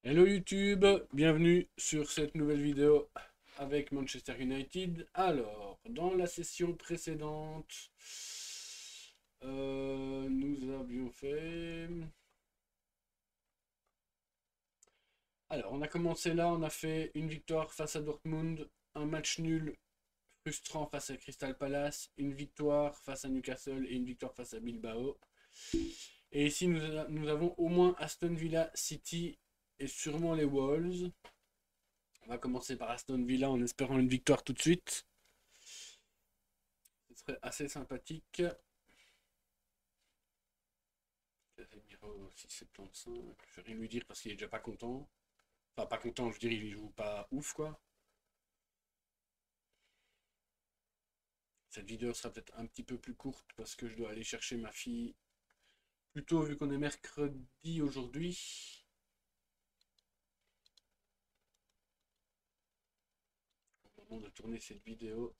Hello YouTube, bienvenue sur cette nouvelle vidéo avec Manchester United. Alors, dans la session précédente, nous avions fait... Alors, on a commencé là, on a fait une victoire face à Dortmund, un match nul frustrant face à Crystal Palace, une victoire face à Newcastle et une victoire face à Bilbao. Et ici, nous avons au moins Aston Villa, City et sûrement les Wolves. On va commencer par Aston Villa en espérant une victoire tout de suite. Ce serait assez sympathique. Casemiro 6,75. Je vais rien lui dire parce qu'il est déjà pas content. Enfin, pas content, je dirais, il joue pas ouf, quoi. Cette vidéo sera peut-être un petit peu plus courte parce que je dois aller chercher ma fille plus tôt vu qu'on est mercredi aujourd'hui. Au moment de tourner cette vidéo.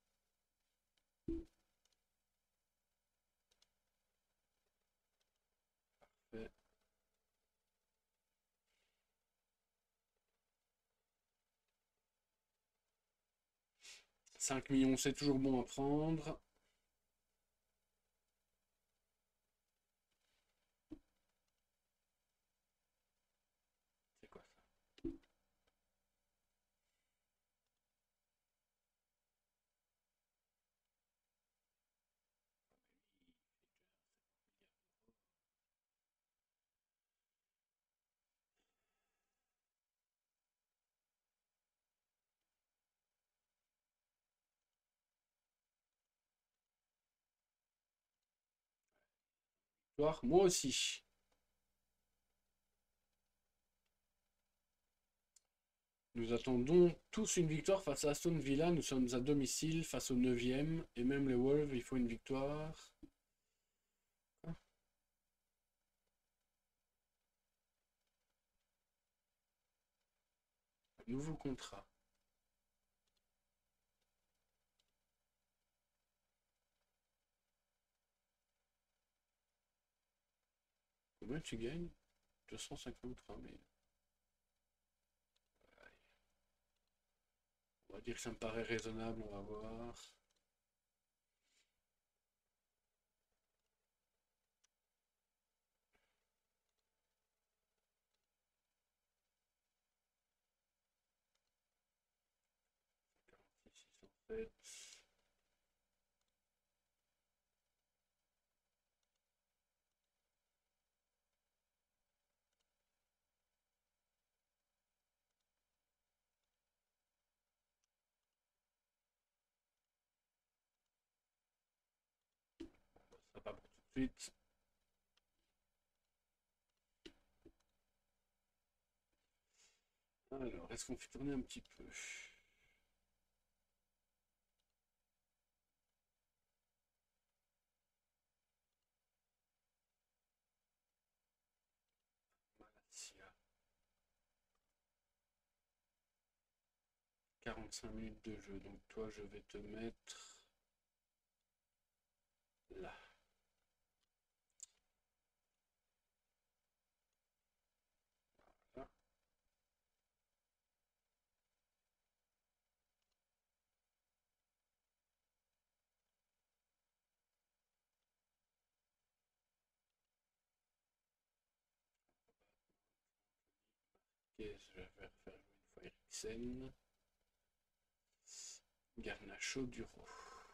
5 millions, c'est toujours bon à prendre. C'est quoi ça? Moi aussi. Nous attendons tous une victoire face à Aston Villa. Nous sommes à domicile face au 9e. Et même les Wolves, il faut une victoire. Nouveau contrat. Combien tu gagnes? 253 000. On va dire que ça me paraît raisonnable, on va voir. En fait. Ça va pas pour tout de suite. Alors, est-ce qu'on fait tourner un petit peu? Malaysia. 45 minutes de jeu. Donc toi, je vais te mettre là. Voilà. Ok, je vais faire jouer une fois Eriksen. Garnacho Duro.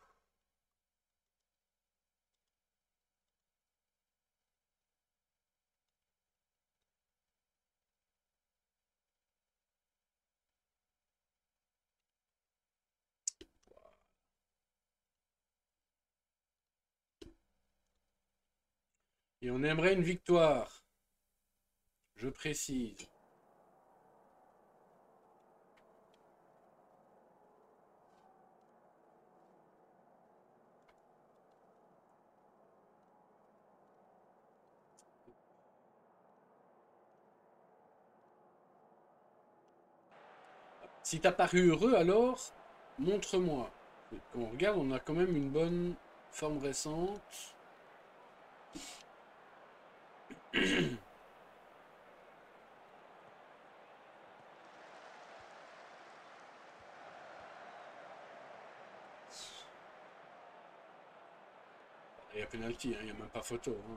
Et on aimerait une victoire. Je précise. Si t'as paru heureux, alors, montre-moi. Quand on regarde, on a quand même une bonne forme récente. Il y a penalty, il n'y a même pas photo. Hein.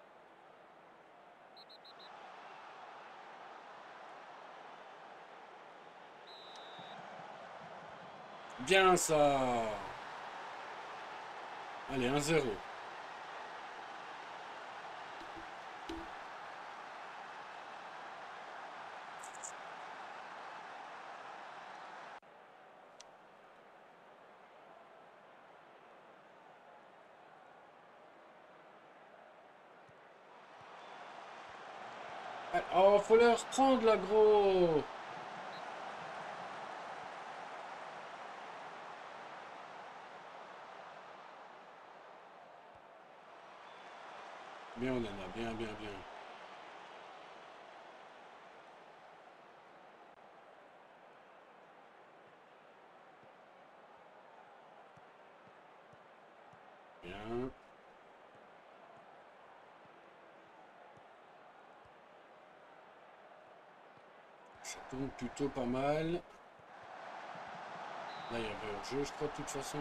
Bien ça. Allez, 1-0. Oh, faut leur prendre là, gros. Bien, on en a. Bien, bien, bien. Bien. Ça tourne plutôt pas mal. Là, il y avait hors-jeu, je crois, de toute façon.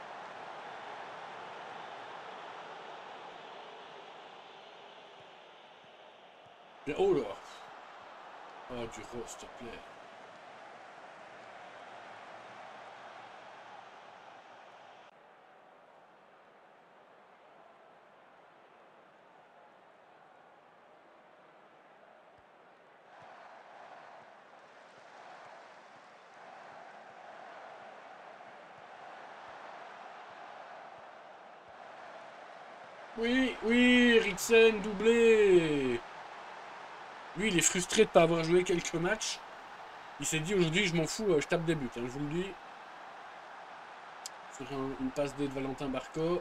Oh là. Oh, du rose, s'il te plaît. Oui, oui, Eriksen, doublé. Lui, il est frustré de ne pas avoir joué quelques matchs. Il s'est dit aujourd'hui, je m'en fous, je tape des buts, hein, je vous le dis. Sur une passe D de Valentin Barco.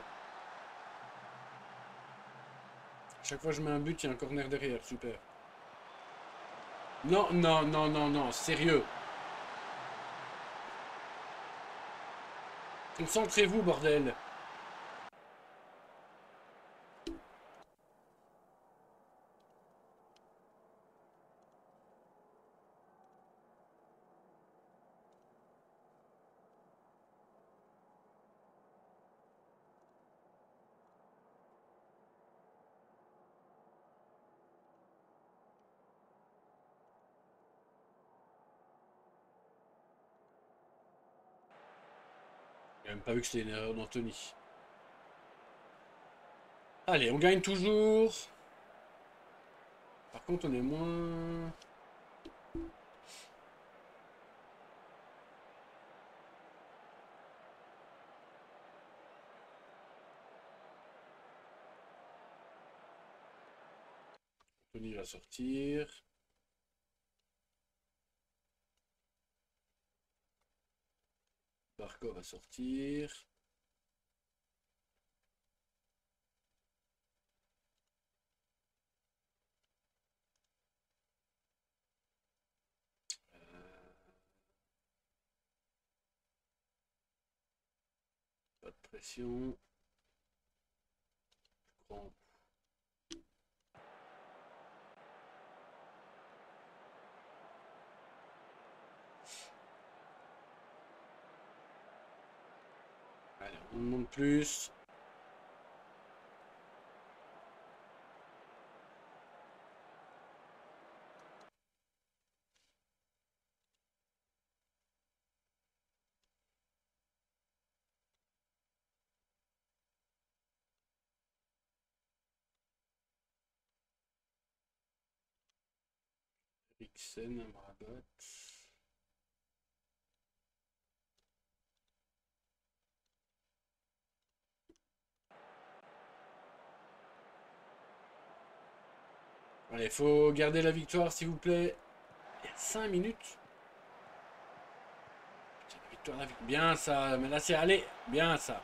Chaque fois que je mets un but, il y a un corner derrière, super. Non, non, non, non, non, sérieux. Concentrez-vous, bordel. J'ai même pas vu que c'était une erreur d'Anthony. Allez, on gagne toujours. Par contre, on est moins... Anthony va sortir. Barco va sortir. Pas de pression. Je crois. Allez, on monte plus. Eriksen, Amrabat. Allez, faut garder la victoire, s'il vous plaît. Il y a 5 minutes. Putain, la victoire, la victoire. Bien ça, mais là c'est... Allez, bien ça.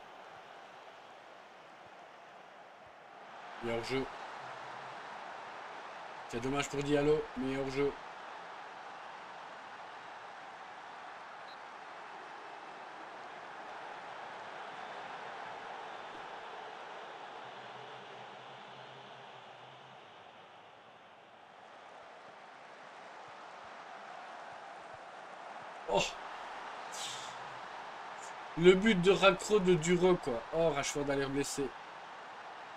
Il y a hors-jeu. C'est dommage pour Diallo, mais hors-jeu. Oh, le but de raccro de Duro, quoi. Oh, Rashford a l'air blessé.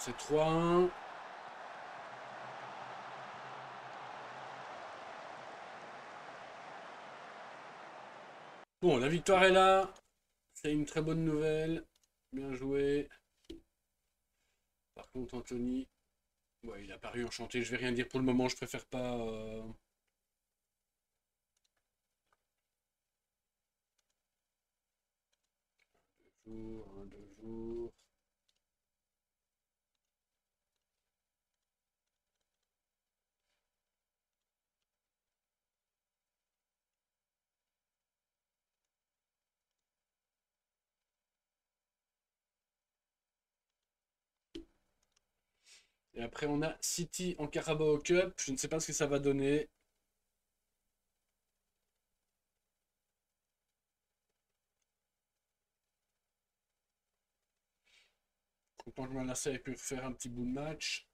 C'est 3-1. Bon, la victoire est là. C'est une très bonne nouvelle. Bien joué. Par contre, Anthony, ouais, il a paru enchanté. Je vais rien dire pour le moment. Je préfère pas. Un, 2 jours. Et après, on a City en Carabao Cup. Je ne sais pas ce que ça va donner. Content que Malacia ait pu faire un petit bout de match.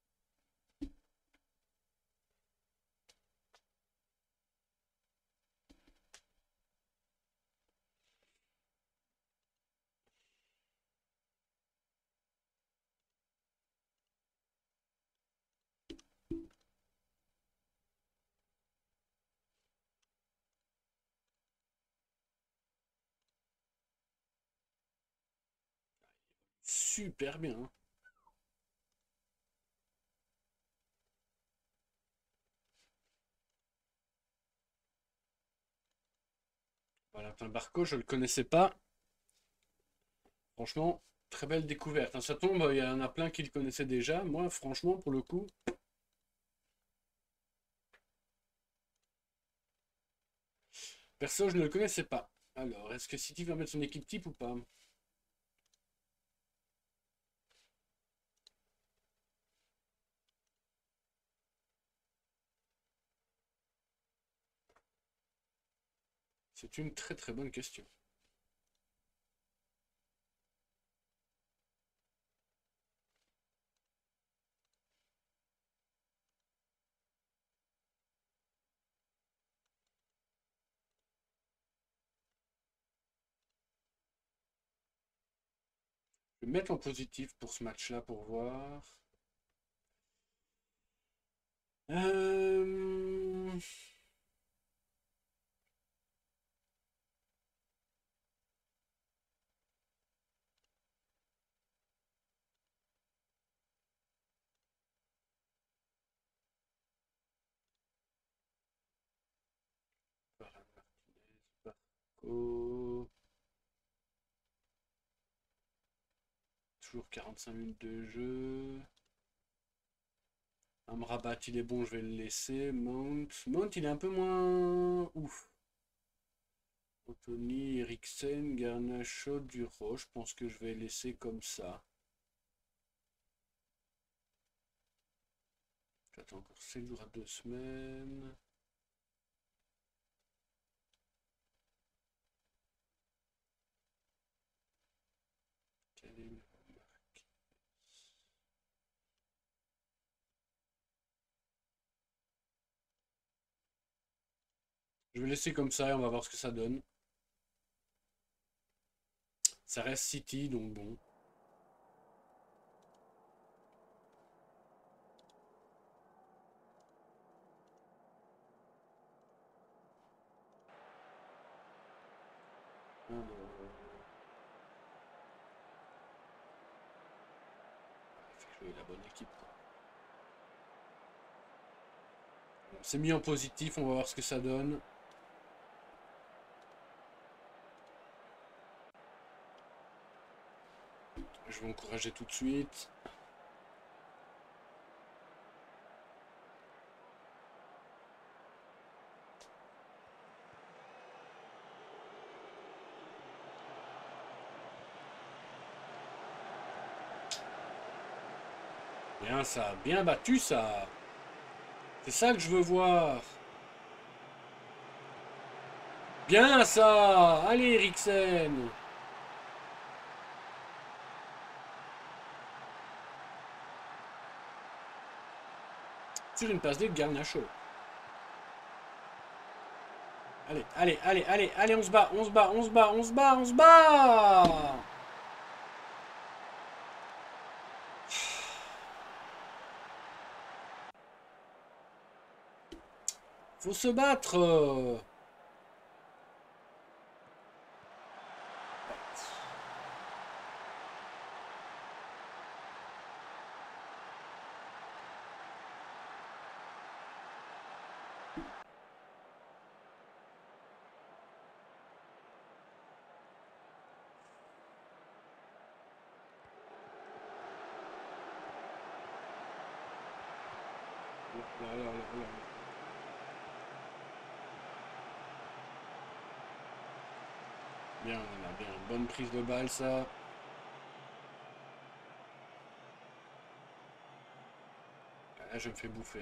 Super bien. Valentin Barco, je ne le connaissais pas. Franchement, très belle découverte. Ça tombe, il y en a plein qui le connaissaient déjà. Moi, franchement, pour le coup. Perso, je ne le connaissais pas. Alors, est-ce que City va mettre son équipe type ou pas? C'est une très très bonne question. Je vais mettre en positif pour ce match-là pour voir. Euh... Barco. Toujours 45 minutes de jeu. Amrabat, il est bon, je vais le laisser. Mount, il est un peu moins ouf. Anthony, Eriksen, Garnacho, Duro. Je pense que je vais laisser comme ça. J'attends encore 7 jours à 2 semaines. Je vais laisser comme ça et on va voir ce que ça donne. Ça reste City, donc bon. Alors, il fait jouer la bonne équipe. C'est mis en positif, on va voir ce que ça donne. Je vais encourager tout de suite. Bien ça, bien battu ça. C'est ça que je veux voir. Bien ça. Allez Eriksen. Sur une passe de Garnacho. Allez, allez, allez, allez, allez, on se bat, on se bat, on se bat, on se bat, on se bat. Faut se battre. Là, là, là, là, là. Bien, là, bien. Bonne prise de balle, ça. Là, je me fais bouffer.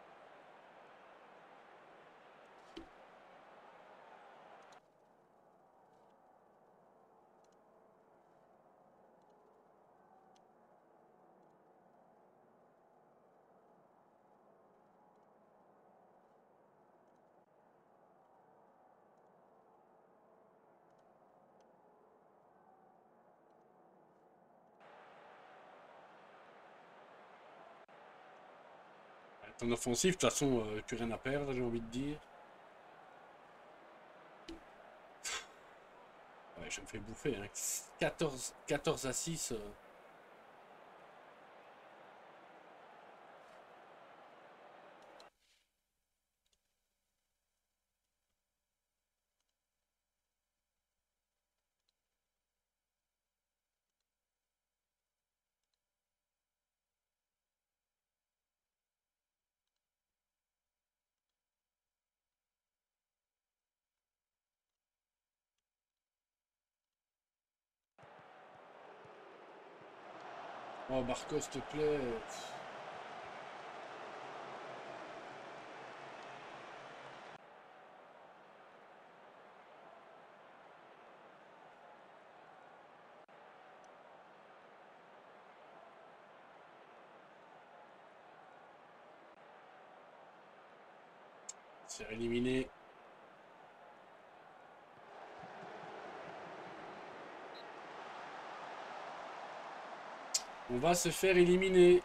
En offensive, de toute façon, plus rien à perdre, j'ai envie de dire. Ouais, je me fais bouffer. Hein. 14 à 6. Oh, Barco, s'il te plaît. C'est éliminé. On va se faire éliminer.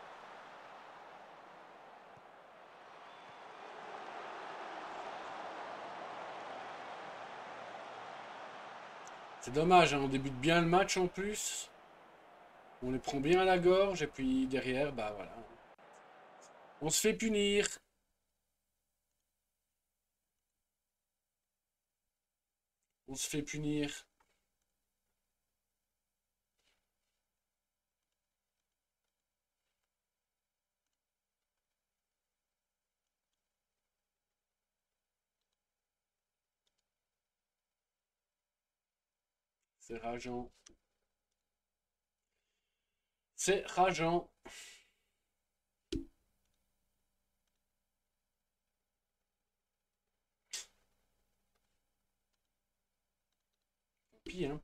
C'est dommage, hein, on débute bien le match en plus. On les prend bien à la gorge et puis derrière, bah voilà. On se fait punir. On se fait punir. C'est rageant. C'est rageant. Tant pis, hein.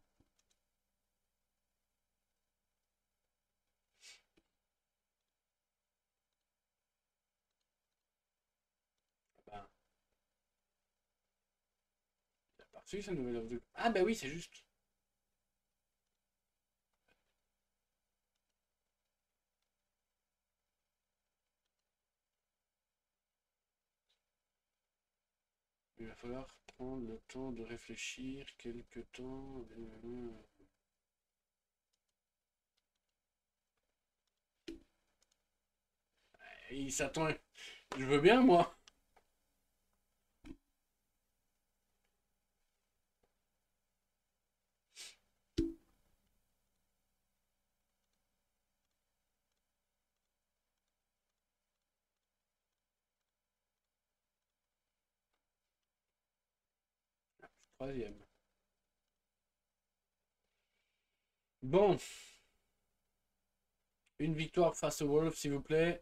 Bah, il a pas reçu sa nouvelle offre de... Ah bah oui, c'est juste. Il va falloir prendre le temps de réfléchir quelque temps. Il s'attend. Je veux bien, moi. Troisième. Bon. Une victoire face aux Wolves, s'il vous plaît.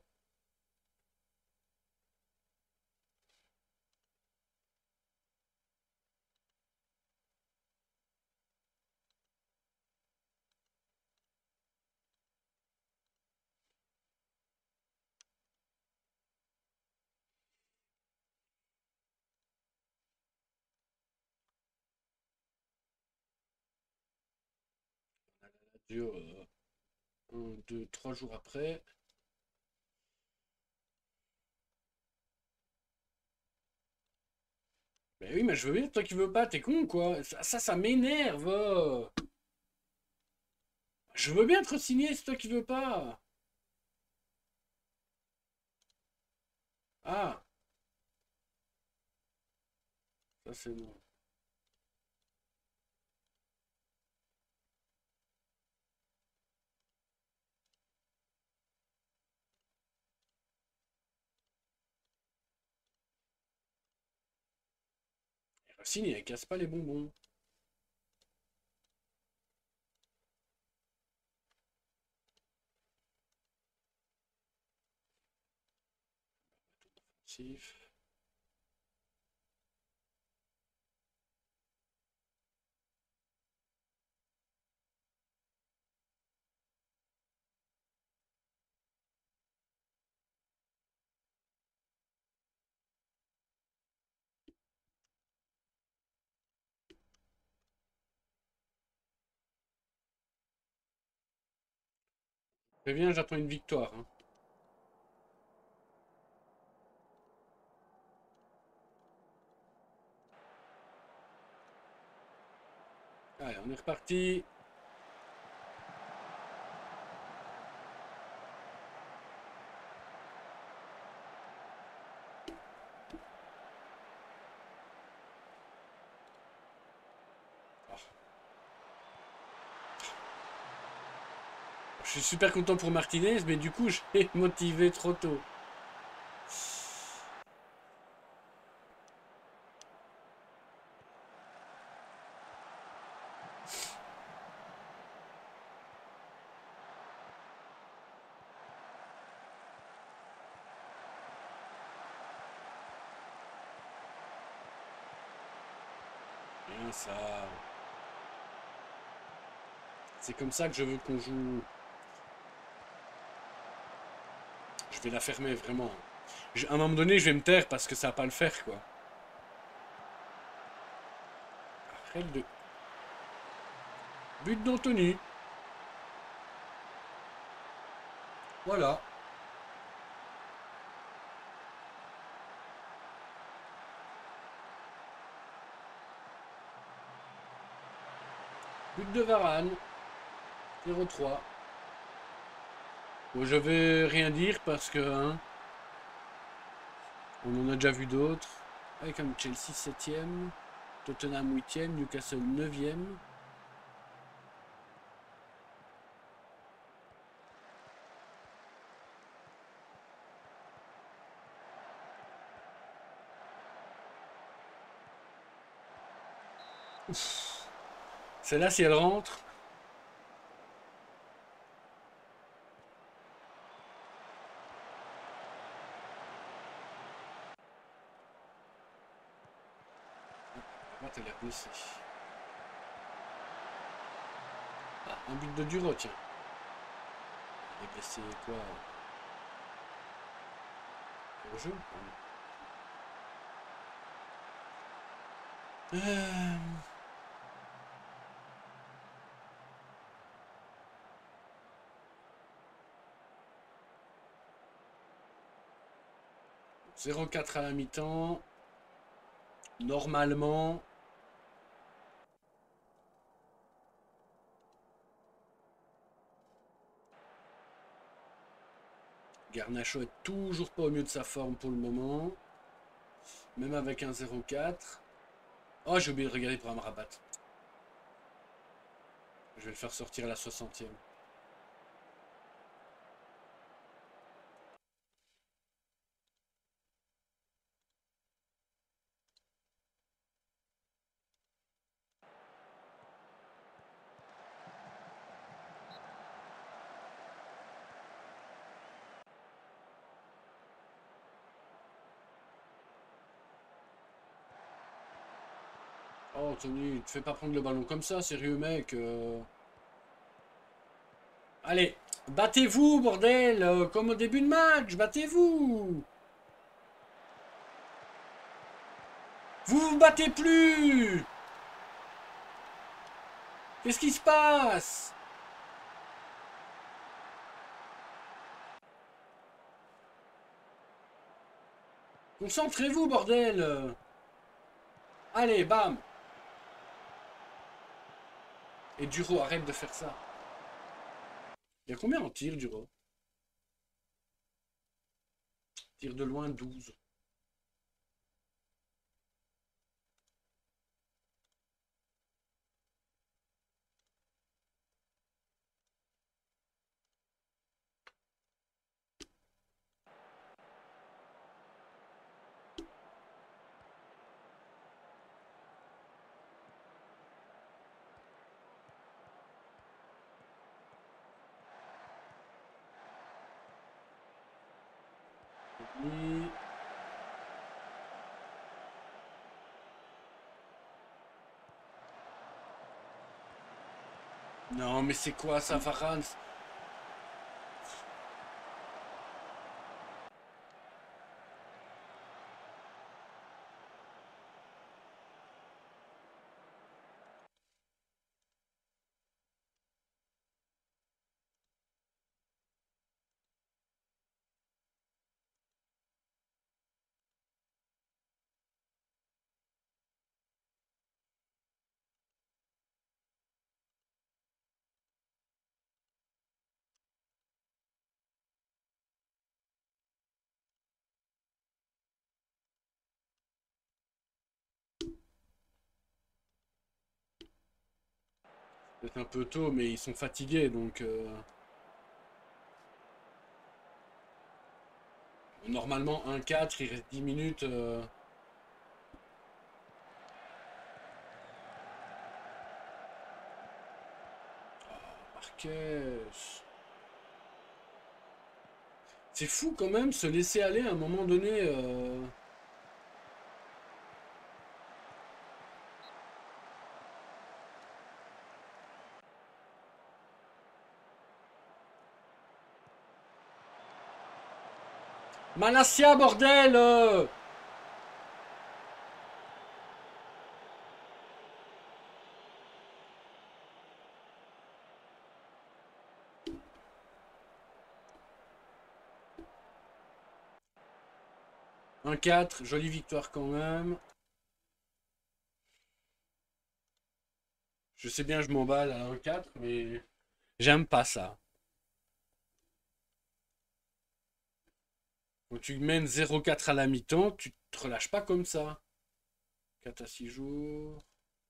Dur, 1, 2, 3 jours après. Ben oui, mais je veux bien, toi qui veux pas, t'es con quoi. Ça m'énerve. Je veux bien te signer, c'est toi qui veux pas. Ah, ça c'est bon. Signe, elle casse pas les bonbons. Sif. Préviens, j'attends une victoire. Hein. Allez, on est reparti. Ah. Je suis super content pour Martinez, mais du coup, j'ai motivé trop tôt. Bien ça. C'est comme ça que je veux qu'on joue. Je vais la fermer, vraiment. À un moment donné, je vais me taire parce que ça va pas le faire, quoi. Arrête de... But d'Anthony. Voilà. But de Varane. 0-3. Bon, je vais rien dire parce que... Hein, on en a déjà vu d'autres. Ouais, comme Chelsea 7ème. Tottenham 8ème. Newcastle 9ème. Celle-là, si elle rentre... Ah, t'as l'air blessé. Ah, un but de Duro, tiens. Il est blessé quoi? Au jeu? 0-4 à la mi-temps. Normalement. Garnacho est toujours pas au mieux de sa forme pour le moment. Même avec un 0-4. Oh, j'ai oublié de regarder pour Amrabat. Je vais le faire sortir à la 60e. Oh, Tony, te fais pas prendre le ballon comme ça, sérieux, mec. Allez, battez-vous, bordel, comme au début de match, battez-vous. Vous vous battez plus. Qu'est-ce qui se passe? Concentrez-vous, bordel. Allez, bam! Et Duro, arrête de faire ça. Il y a combien en tir, Duro? Tir de loin, 12. Et... Non, mais c'est quoi ça, Varane? C'est un peu tôt, mais ils sont fatigués, donc... Normalement, 1-4, il reste 10 minutes. Marquez. C'est fou quand même, se laisser aller à un moment donné. Malassia, bordel 1-4, jolie victoire quand même. Je sais bien, je m'emballe à 1-4, mais j'aime pas ça. Quand tu mènes 0-4 à la mi-temps, tu te relâches pas comme ça. 4 à 6 jours.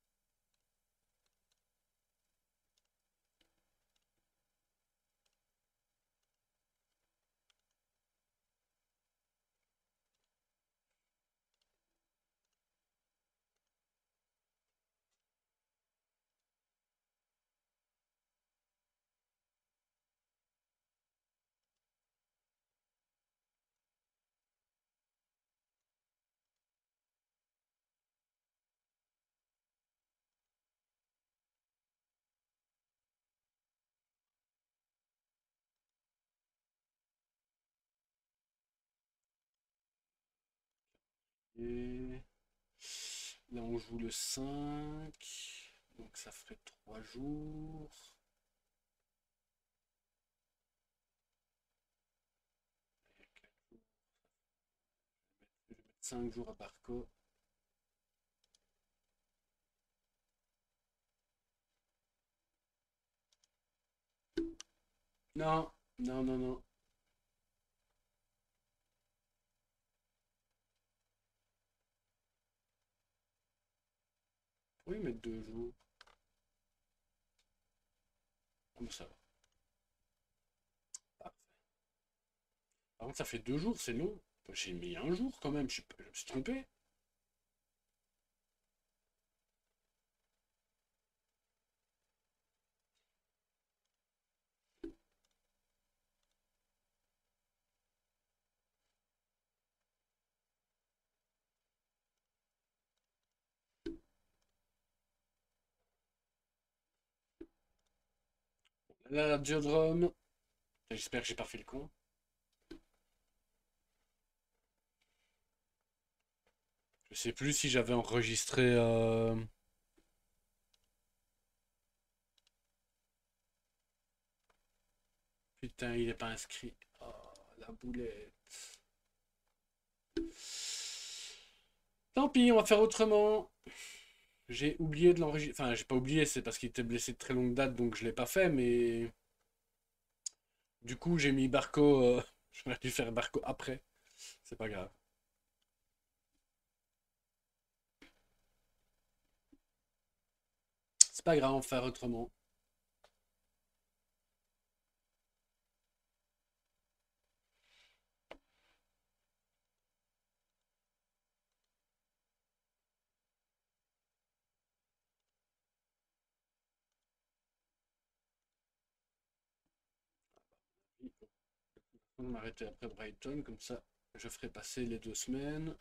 Et là, on joue le 5. Donc ça ferait 3 jours. 5 jours à Barco. Non, non, non, non. Oui, mettre 2 jours. Comme ça va. Parfait. Par contre, ça fait 2 jours, c'est long. J'ai mis un jour quand même, je me suis trompé. Là, la Diodrome. J'espère que j'ai pas fait le con. Je sais plus si j'avais enregistré. Putain, il est pas inscrit. Oh, la boulette. Tant pis, on va faire autrement. J'ai oublié de l'enregistrer. Enfin, j'ai pas oublié, c'est parce qu'il était blessé de très longue date, donc je l'ai pas fait, mais du coup, j'ai mis Barco. J'aurais dû faire Barco après. C'est pas grave. C'est pas grave, on va faire autrement. On va m'arrêter après Brighton, comme ça, je ferai passer les 2 semaines.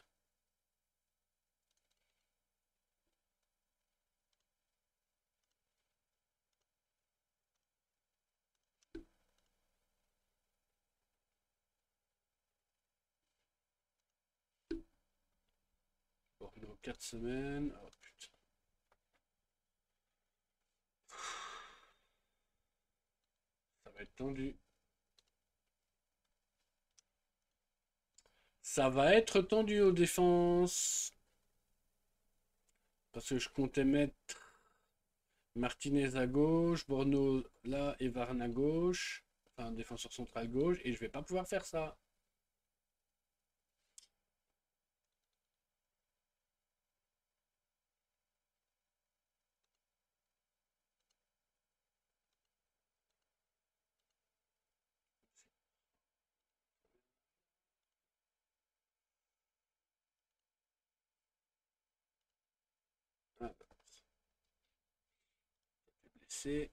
Bordeaux, 4 semaines. Oh putain. Ça va être tendu. Ça va être tendu aux défenses. Parce que je comptais mettre Martinez à gauche, Borno là et Varane à gauche. Enfin, défenseur central gauche. Et je vais pas pouvoir faire ça. Ah, blessé.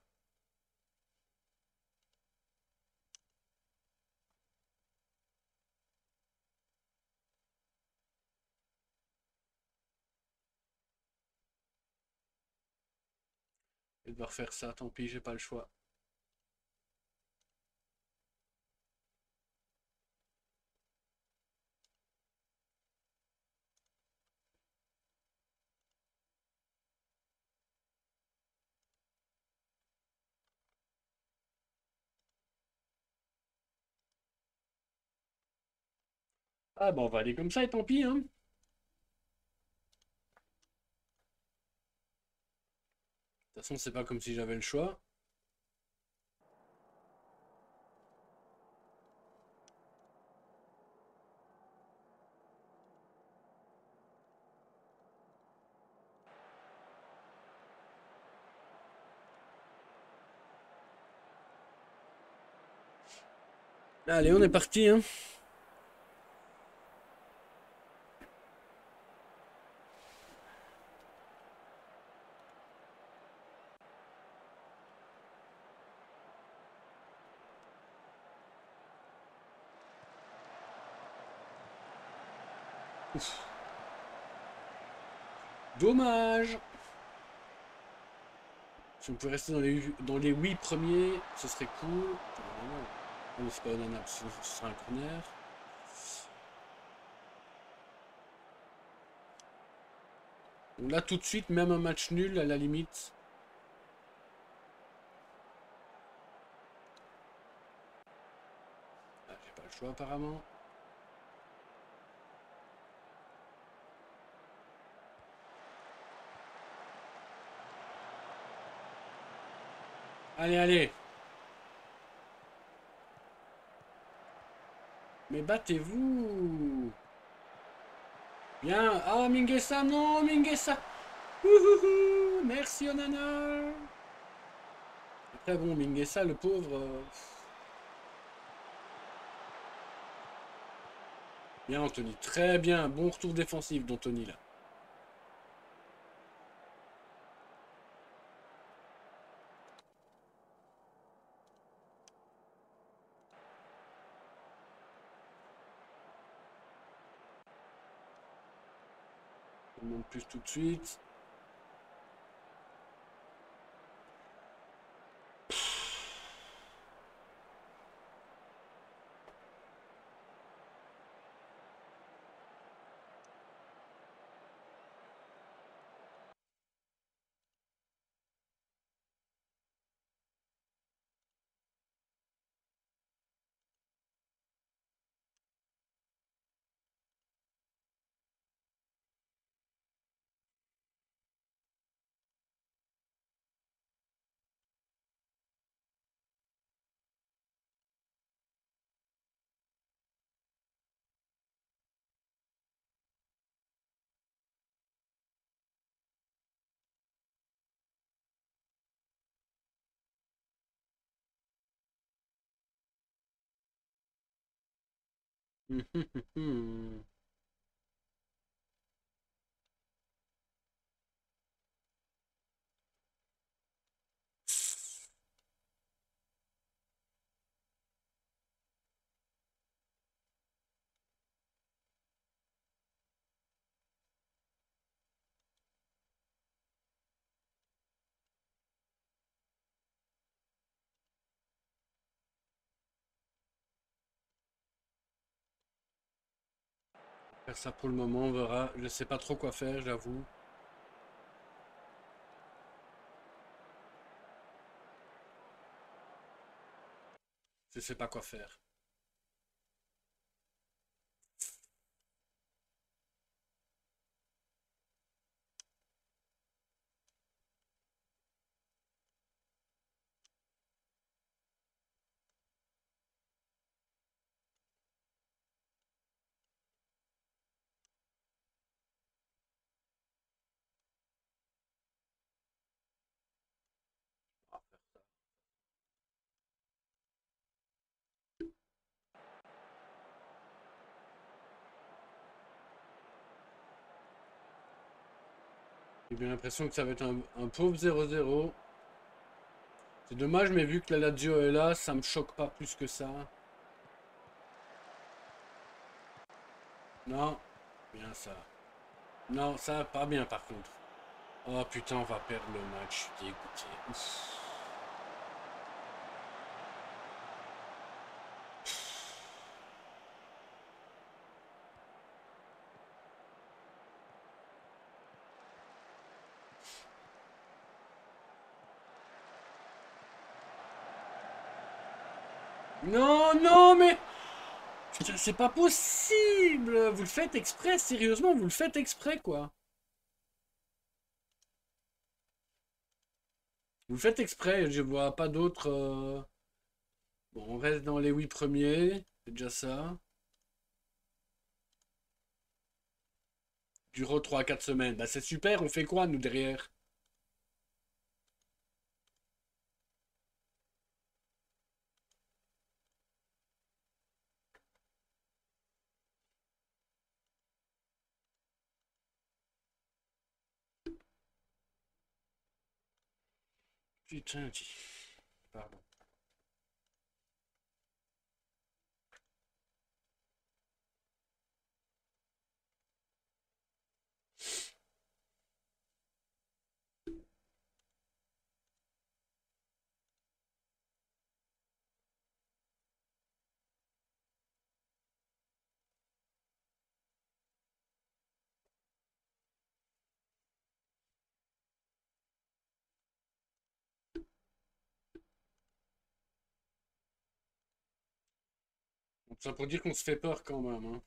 Je vais devoir faire ça. Tant pis, j'ai pas le choix. Ah bah on va aller comme ça et tant pis, hein. De toute façon, c'est pas comme si j'avais le choix. Allez, on est parti, hein. Ouf. Dommage. Si on pouvait rester dans les 8 premiers, ce serait cool. Non, c'est pas un ce sera un corner. Donc là, tout de suite, même un match nul, à la limite. Ah, j'ai pas le choix, apparemment. Allez, allez. Mais battez-vous. Bien. Ah, Minguessa, non, Minguessa. Ouhouhou, merci, Onana. Après, bon, Minguessa, le pauvre. Bien, Anthony. Très bien. Bon retour défensif d'Anthony, là. On monte plus tout de suite. Faire ça pour le moment, on verra. Je sais pas trop quoi faire, j'avoue. Je sais pas quoi faire. J'ai bien l'impression que ça va être un pauvre 0-0. C'est dommage, mais vu que la Lazio est là, ça me choque pas plus que ça. Non, bien ça. Non, ça pas bien par contre. Oh putain, on va perdre le match, je suis dégoûté. Ouf. Non, non, mais putain, c'est pas possible. Vous le faites exprès, sérieusement, vous le faites exprès, quoi. Vous le faites exprès, je vois pas d'autres. Bon, on reste dans les 8 premiers, c'est déjà ça. Dure 3 à 4 semaines. Bah c'est super, on fait quoi nous derrière? Putain, pardon. Ça pour dire qu'on se fait peur quand même, hein.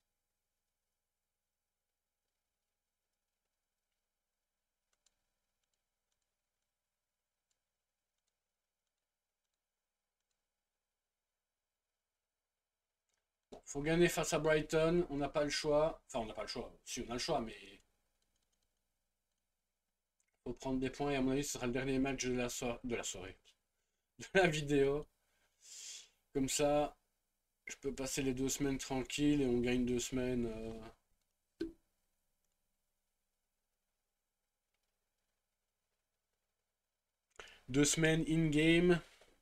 Bon, faut gagner face à Brighton, on n'a pas le choix. Enfin, on n'a pas le choix. Si, on a le choix, mais faut prendre des points et à mon avis, ce sera le dernier match de la soirée. De la vidéo. Comme ça, je peux passer les 2 semaines tranquilles et on gagne 2 semaines. 2 semaines in-game.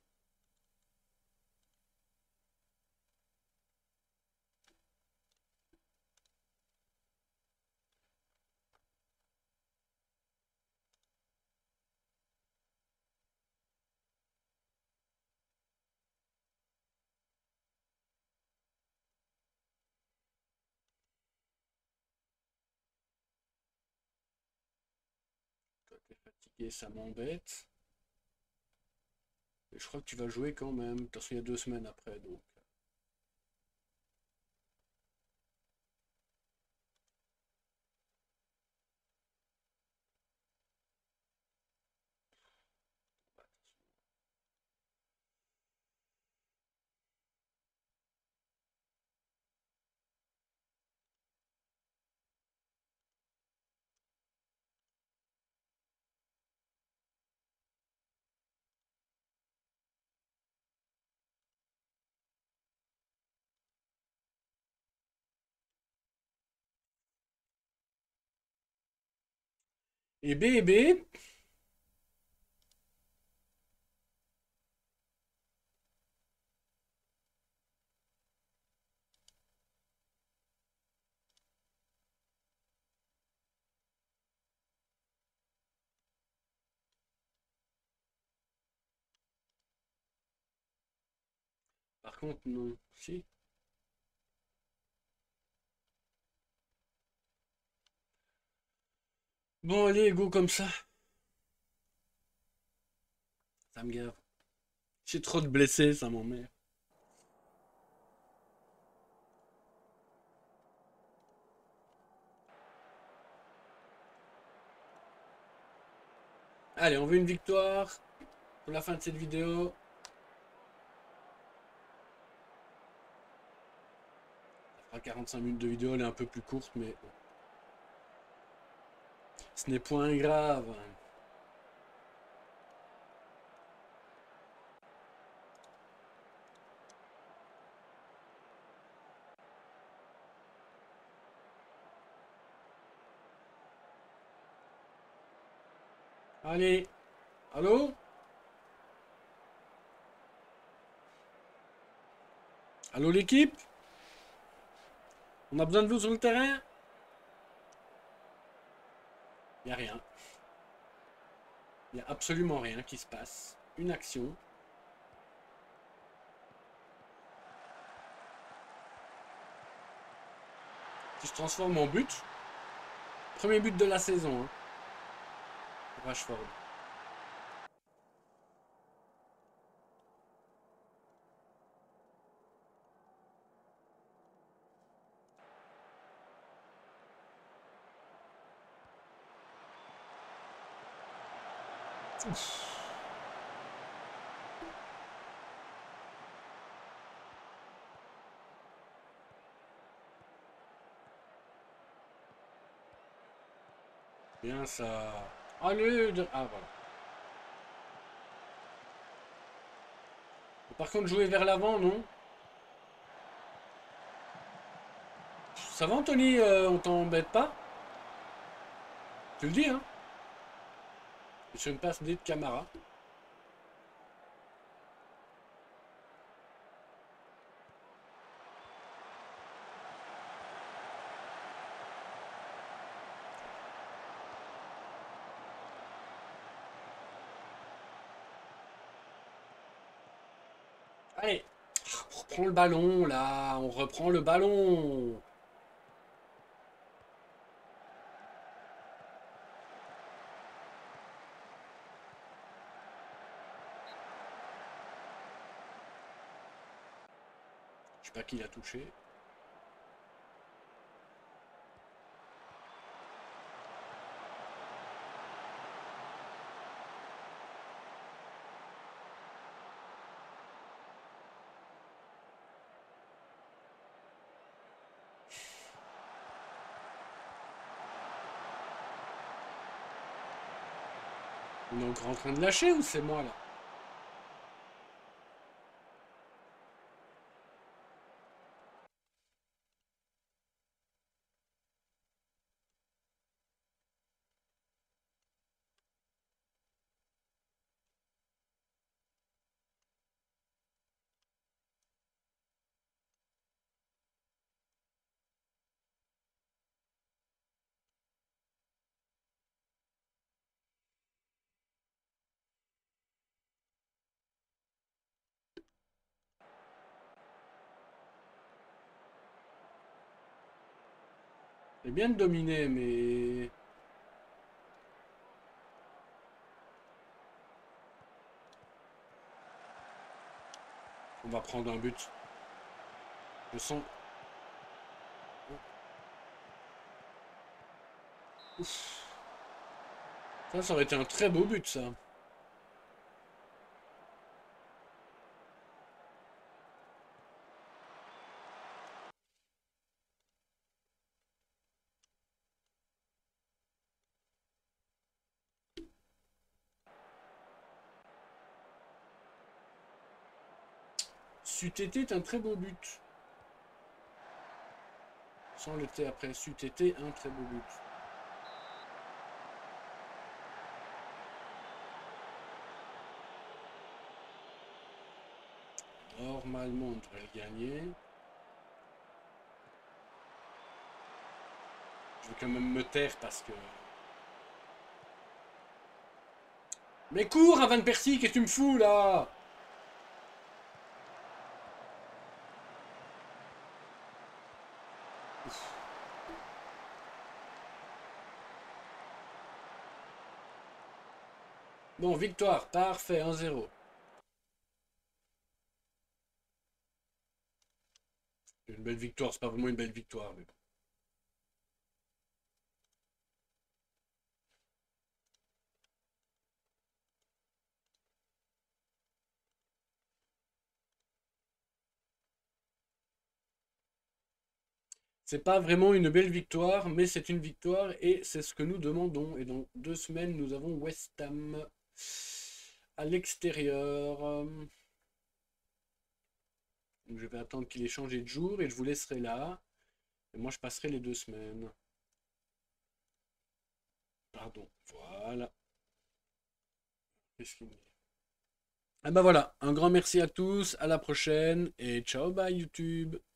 Toi, t'es fatigué, ça m'embête. Et je crois que tu vas jouer quand même. De toute façon, il y a 2 semaines après, donc. Et B et B. Par contre, non. Si. Bon, allez, go comme ça. Ça me gave. J'ai trop de blessés, ça m'emmerde. Allez, on veut une victoire pour la fin de cette vidéo. Ça fera 45 minutes de vidéo, elle est un peu plus courte, mais bon. Ce n'est point grave. Allez. Allô? Allô l'équipe? On a besoin de vous sur le terrain? Il n'y a rien. Il n'y a absolument rien qui se passe. Une action. Qui se transforme en but. Premier but de la saison. Hein, pour Rashford. Ouf. Bien ça. Allez. Ah voilà. Par contre, jouer vers l'avant, non? Ça va, Anthony? On t'embête pas? Tu le dis, hein? Sur une passe D de Camara. Allez. On reprend le ballon, là. On reprend le ballon. Je sais pas qui l'a touché. On est encore en train de lâcher ou c'est moi là? C'est bien de dominer, mais... On va prendre un but. Je sens... Ouf. Ça aurait été un très beau but, ça. C'eût été un très beau but. Sans le T après, c'eût été un très beau but. normalement, on devrait le gagner. Je vais quand même me taire parce que... Mais cours, Van Persie, qu'est-ce que tu me fous, là? Bon, victoire, parfait, 1-0. Une belle victoire, c'est pas vraiment une belle victoire, mais bon. C'est pas vraiment une belle victoire, mais c'est une victoire et c'est ce que nous demandons. Et dans 2 semaines, nous avons West Ham à l'extérieur. Donc je vais attendre qu'il ait changé de jour et je vous laisserai là. Et moi, je passerai les 2 semaines. Pardon, voilà. Qu'est-ce qu'il me dit? Ah bah voilà, un grand merci à tous, à la prochaine et ciao bye YouTube.